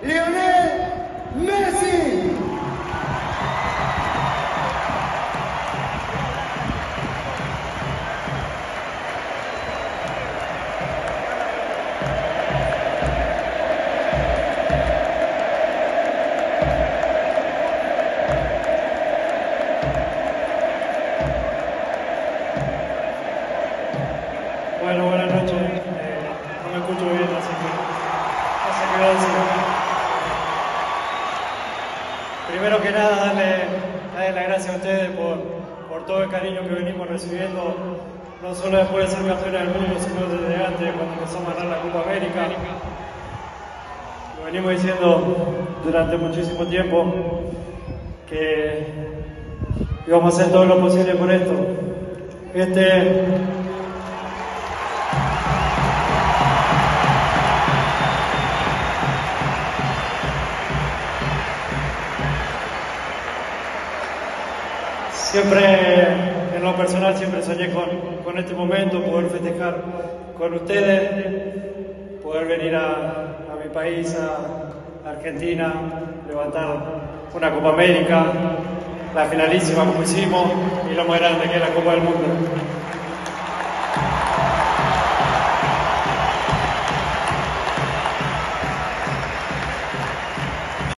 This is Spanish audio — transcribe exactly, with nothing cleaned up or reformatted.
Lionel Messi. Bueno, buenas noches. Eh, no me escucho bien, así que no sé qué voy a decir. Primero que nada, darle, darle las gracias a ustedes por, por todo el cariño que venimos recibiendo, no solo después de ser campeones del mundo, sino desde antes, cuando empezamos a ganar la Copa América. Lo venimos diciendo durante muchísimo tiempo que íbamos a hacer todo lo posible por esto. Este Siempre, en lo personal, siempre soñé con, con este momento, poder festejar con ustedes, poder venir a, a mi país, a Argentina, levantar una Copa América, la finalísima como hicimos y lo más grande que es la Copa del Mundo.